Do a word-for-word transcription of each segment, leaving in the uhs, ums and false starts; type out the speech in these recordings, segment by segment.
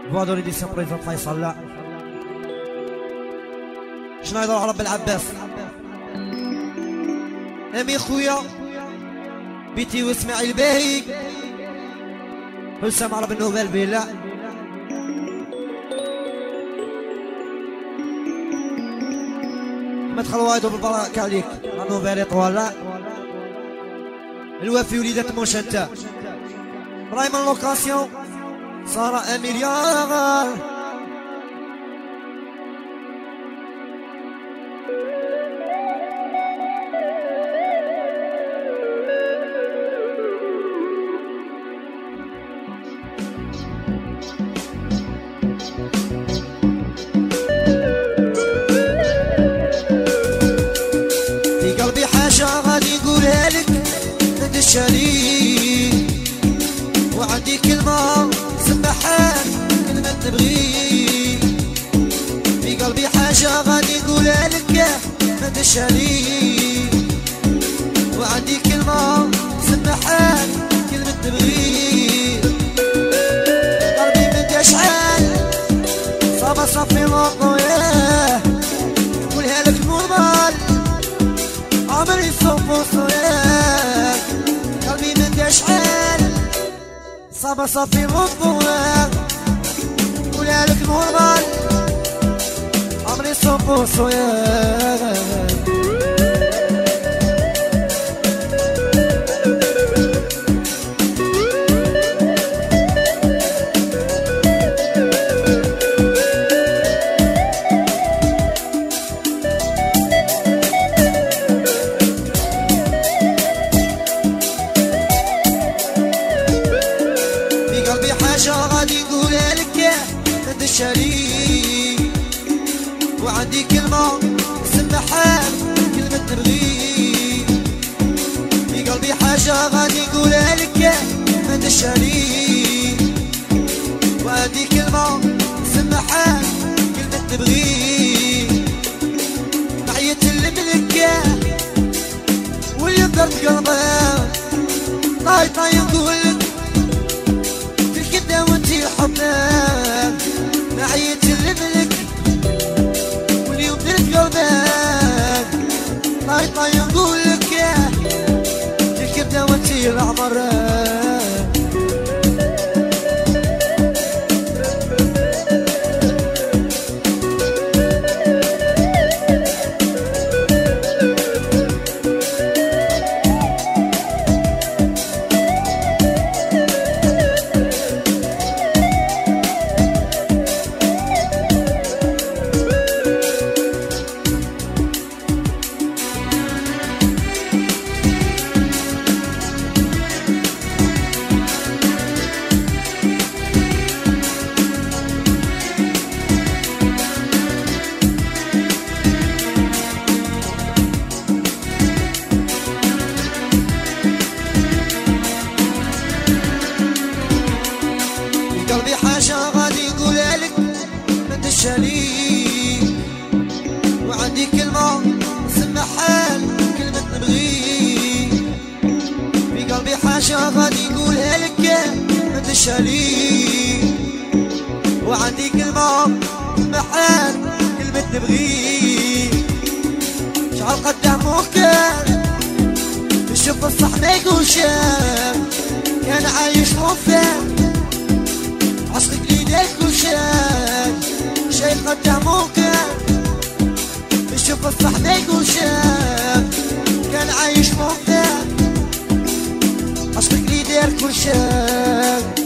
فوا دو ليديسيون بريزون فيصل. لا شنو يدور على رب العباس امي خويا بيتي واسماعيل باهي حسام عرب النوبال بلا ما تخلوا وايدو بالبركة عليك النوبال طوال. الوفي وليدات موشنتا برايم لوكاسيون سارة اميليا في قلبي حاجة غادي نقولها لك تدشالي وعندي كلمة سمحها كلمة تبغي. في قلبي حاجة غادي نقولها لك ما تشالي وعندي كلمة سمحها كلمة تبغي. قلبي من يشعل صافا صافي وطوياه نقولها لك نورمال عمري صوف وصوياه. قلبي من يشعل صافا صافي وطوياه نقولها لك نورمال عمري صوف وصوياه. وعندي كلمة سمحها كلمة تبغي. في قلبي حاجة غادي نقولها لك ما تشالي وعندي كلمة سمحها كلمة تبغي. نعيت الملكة واللي درت قلبها طاي طاي نقولك في الكدة وانتي حبها. نعيت الملك واليوم درت قلبك طاي طاي نقولك يا في الكبدة وانتي العمر. قلبي حاجة غادي نقولها لك ما تشالي وعندي كلمة سمحها كلمة نبغي. في قلبي حاجة غادي نقولها لك ما تشالي وعندي كلمة سمحها كلمة نبغي. شعر قدامه كان نشوف الصح ما يقولش كان عايش وفاه عصرك ليدك وشاك شي قدامه كان نشوف الصح ما يقول شاك كان عايش مهتم عصرك ليدك وشاك.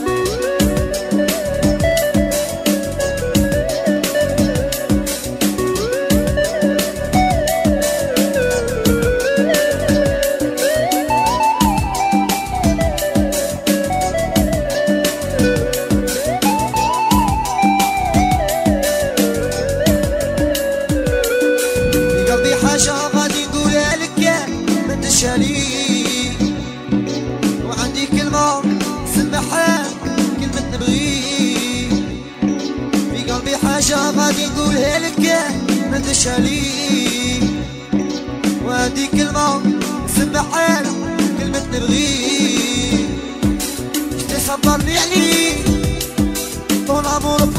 حاجة غادي نقولها لك ما تشالي وعندي كلمة سمحها كلمة نبغي. في قلبي حاجة غادي نقولها لك ما تشالي وعندي كلمة سمحها كلمة نبغي. شتي صبرني عليك طول عمرك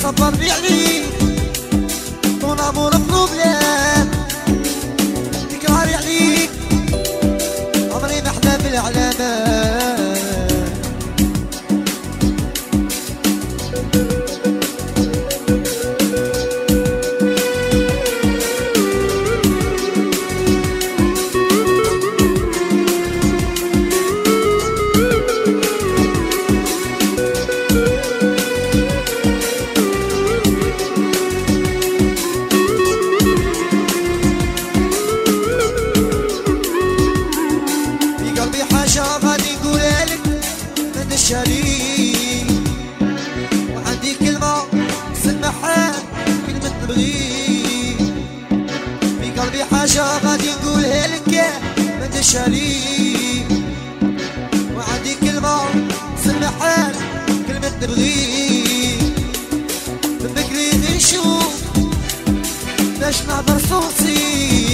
صبرني عليك طول امور بروبلام تكراري عليك عمري ما احلى بالاعلامات غادي نقولها لك ما نشالي وعندي كلمة سمحها كلمة نبغي في قلبي حاجة غادي نقولها لك ما نشالي وعندي كلمة سمحها كلمة نبغي من بكري نشوف باش نعبر صوتي